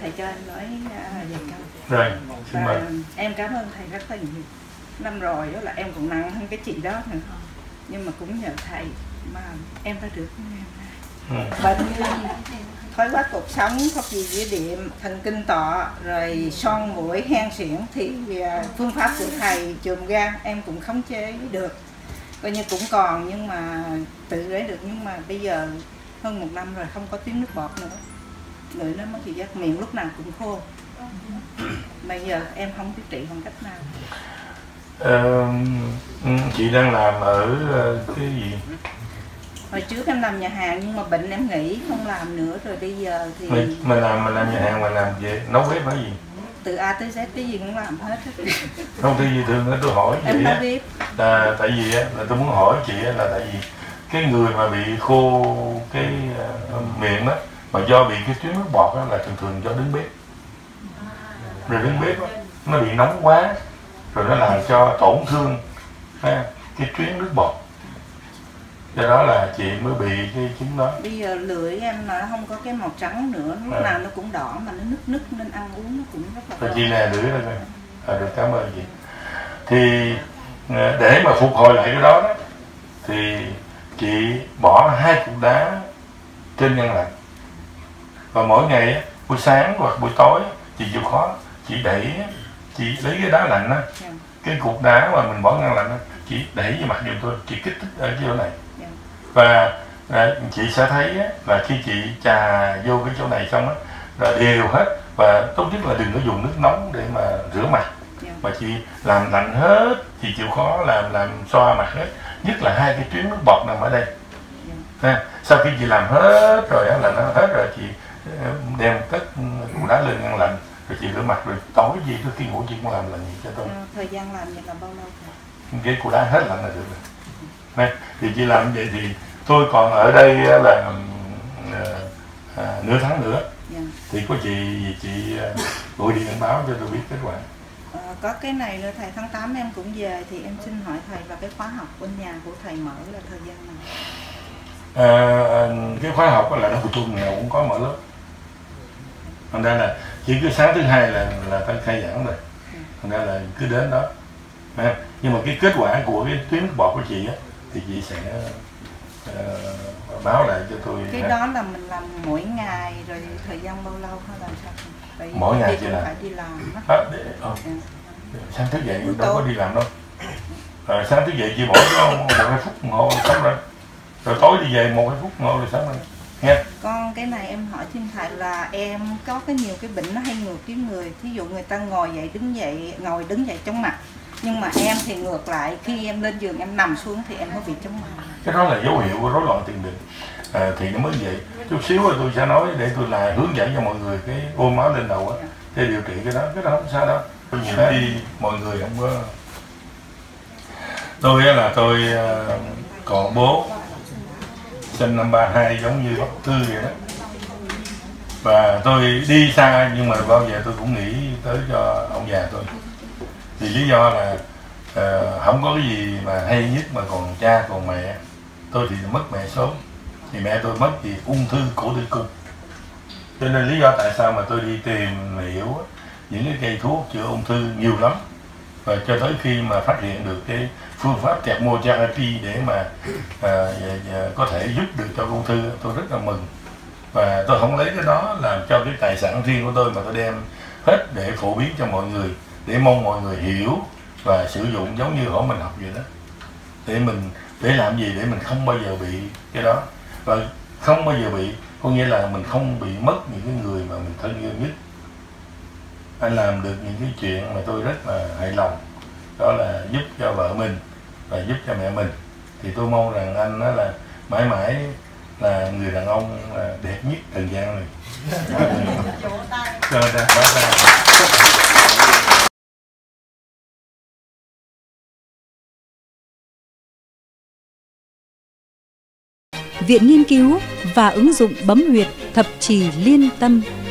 thầy cho em nói vài câu. Rồi, xin mời. Em cảm ơn thầy rất là nhiều. Năm rồi đó là em còn nặng hơn cái chị đó nữa, nhưng mà cũng nhờ thầy mà em đã được bệnh thoái hóa cột sống, thoát vị đĩa đệm, thần kinh tọa, rồi son mũi, hen suyễn thì phương pháp của thầy chườm gan em cũng khống chế được, coi như cũng còn nhưng mà tự lấy được, nhưng mà bây giờ hơn 1 năm rồi không có tiếng nước bọt nữa, người nó mất thị giác, miệng lúc nào cũng khô. Bây giờ em không biết trị bằng cách nào. Chị đang làm ở cái gì? Hồi trước em làm nhà hàng nhưng mà bệnh em nghỉ không làm nữa, rồi bây giờ thì mình làm nhà hàng, mình làm về nấu bếp hay gì? Từ A tới Z cái gì cũng làm hết. Không, cái gì thường tôi hỏi chị em á, biết là tại vì á, là tôi muốn hỏi chị á, là tại vì cái người mà bị khô cái miệng đó mà do bị cái tuyến nước bọt đó, là thường do đứng bếp, rồi đứng bếp đó, nó bị nóng quá rồi nó làm cho tổn thương cái tuyến nước bọt, do đó là chị mới bị cái chứng đó. Bây giờ lưỡi em nó không có cái màu trắng nữa, lúc nào nó cũng đỏ mà nó nứt nên ăn uống nó cũng rất là rồi chị nè lưỡi đây rồi. Được, cảm ơn chị. Thì để mà phục hồi lại cái đó đó thì chị bỏ 2 cục đá trên ngăn lạnh, và mỗi ngày á, buổi sáng hoặc buổi tối chị chịu khó chị đẩy, chị lấy cái đá lạnh á, cái cục đá mà mình bỏ ngăn lạnh á, chị đẩy vào mặt giùm tôi, chị kích thích ở chỗ này, và chị sẽ thấy á, là khi chị chà vô cái chỗ này xong á là đều hết, và tốt nhất là đừng có dùng nước nóng để mà rửa mặt, mà chị làm lạnh hết, chị chịu khó làm xoa mặt hết, nhất là 2 cái tuyến nước bọt nằm ở đây. Sau khi chị làm hết rồi á, là nó hết rồi, chị đem cất cục đá lên ngăn lạnh rồi chị rửa mặt, rồi tối gì trước khi ngủ chị cũng làm gì cho tôi. Thời gian làm vậy là bao lâu thầy? Cái cục đá hết lạnh là được rồi. Thì chị làm vậy thì tôi còn ở đây là nửa tháng nữa, thì có chị gọi điện báo cho tôi biết kết quả. Có cái này nữa thầy, tháng 8 em cũng về, thì em xin hỏi thầy là cái khóa học bên nhà của thầy mở là thời gian nào? Cái khóa học là nó của tôi nghèo cũng có mở lớp, thành ra là chỉ cứ sáng thứ Hai là ta khai giảng rồi, thành ra là cứ đến đó. Nhưng mà cái kết quả của cái tuyến nước bọt của chị á thì chị sẽ báo lại cho tôi. Cái đó là mình làm mỗi ngày rồi thời gian bao lâu hay làm sao? Mỗi ngày chị làm. Phải đi làm sáng thức dậy đâu có đi làm đâu. Sáng thức dậy chị bỏ có 1-2 phút đồng hồ xong rồi, rồi tối đi về 1-2 phút đồng hồ rồi xong rồi nghe. Con cái này em hỏi thiên thầy là em có nhiều cái bệnh nó hay ngược cái người, thí dụ người ta ngồi dậy ngồi đứng dậy chóng mặt, nhưng mà em thì ngược lại, khi em lên giường em nằm xuống thì em có bị chóng mặt. Cái đó là dấu hiệu của rối loạn tiền đình, thì nó mới vậy. Chút xíu rồi tôi sẽ nói để tôi là hướng dẫn cho mọi người cái ôm máu lên đầu á để điều trị cái đó không sao đâu. Nhiều đi mọi người không có. Tôi là tôi còn bố sinh năm 32 giống như bác Tư vậy đó, và tôi đi xa nhưng mà bao giờ tôi cũng nghĩ tới cho ông già tôi, thì lý do là không có cái gì mà hay nhất mà còn cha còn mẹ. Tôi thì mất mẹ sớm, thì mẹ tôi mất vì ung thư cổ tử cung, cho nên lý do tại sao mà tôi đi tìm hiểu những cái cây thuốc chữa ung thư nhiều lắm, và cho tới khi mà phát hiện được cái phương pháp chemotherapy để mà có thể giúp được cho ung thư, tôi rất là mừng, và tôi không lấy cái đó làm cho cái tài sản riêng của tôi, mà tôi đem hết để phổ biến cho mọi người, để mong mọi người hiểu và sử dụng giống như hồi mình học vậy đó, để làm gì, để mình không bao giờ bị cái đó, và không bao giờ bị, có nghĩa là mình không bị mất những cái người mà mình thân yêu nhất. Anh làm được những cái chuyện mà tôi rất là hài lòng, đó là giúp cho vợ mình và giúp cho mẹ mình, thì tôi mong rằng anh đó là mãi mãi là người đàn ông đẹp nhất trần gian này. Viện Nghiên cứu và ứng dụng bấm huyệt thập trì Liên Tâm